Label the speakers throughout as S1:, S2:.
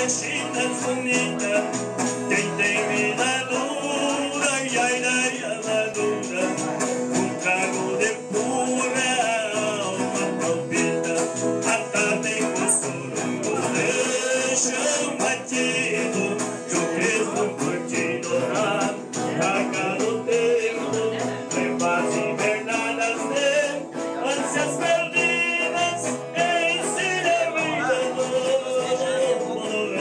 S1: mochilas bonitas. Quem tem vida dura e a ideia madura, um trago de pura alma palpita. A tarde com sorungo deixa um batido, chucrismo curtido na carga do tempo. Levas invernadas de ânsias perdidas, ensina a vida do mundo.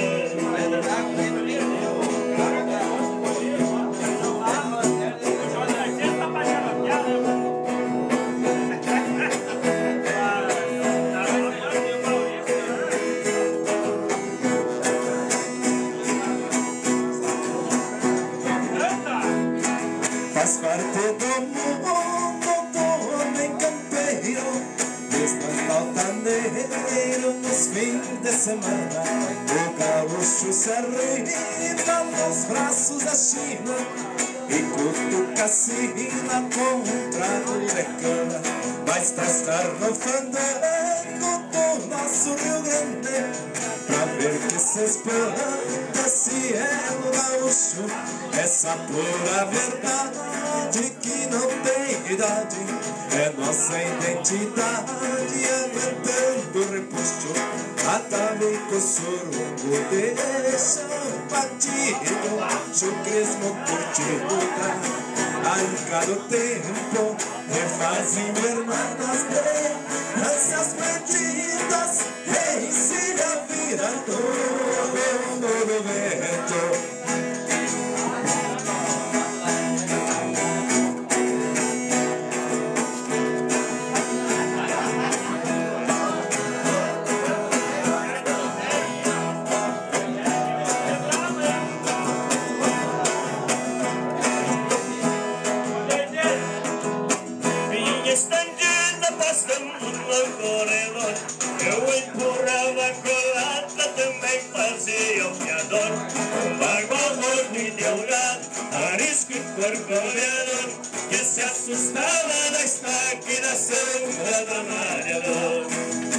S2: Faz parte do mundo do homem campeiro, mesmo altaneiro nos fins de semana. O gaúcho se arrima nos braços da China e cutuca a sina com um trago de cana. Mas pra estar no fandango do nosso Rio Grande, pra ver que se espanta se é no gaúcho, essa pura verdade que não tem idade é nossa identidade, aguentando o repuxo. Atavico sorungo deixa um batido, chucrismo curtido da arca do tempo, refaz invernadas de ânsias perdidas, ensina a vida todo no vento.
S1: Estendida passando no corredor, eu empurrava a colada, também fazia o fiador. Um barba gordo e delgado, arisco e corcoveador, que se assustava da estaca e da sombra do mareador.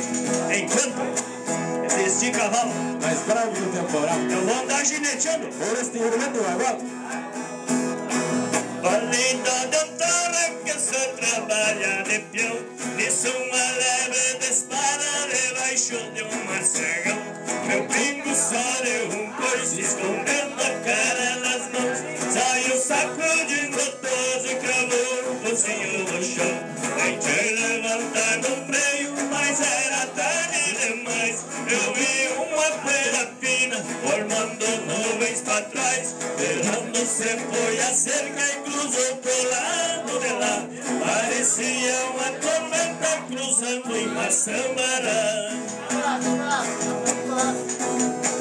S1: Enquanto este cavalo
S2: mais bravo do temporal,
S1: eu vou andar gineteando
S2: por este instrumento agora.
S1: Palida de torre que só trabalha de peão, nisso uma leve de espada debaixo de um marcegão. Meu pingo só deu um coice, escondendo a cara nas mãos. Saiu sacudindo todos e cravou o focinho no chão. Tentei levantar no freio, mas era tarde demais. Eu vi uma poeira fina formando nuvens pra trás. Berrando se foi a cerca e cruzou pro lado de lá. Parecia uma tormenta cruzando em Maçambará.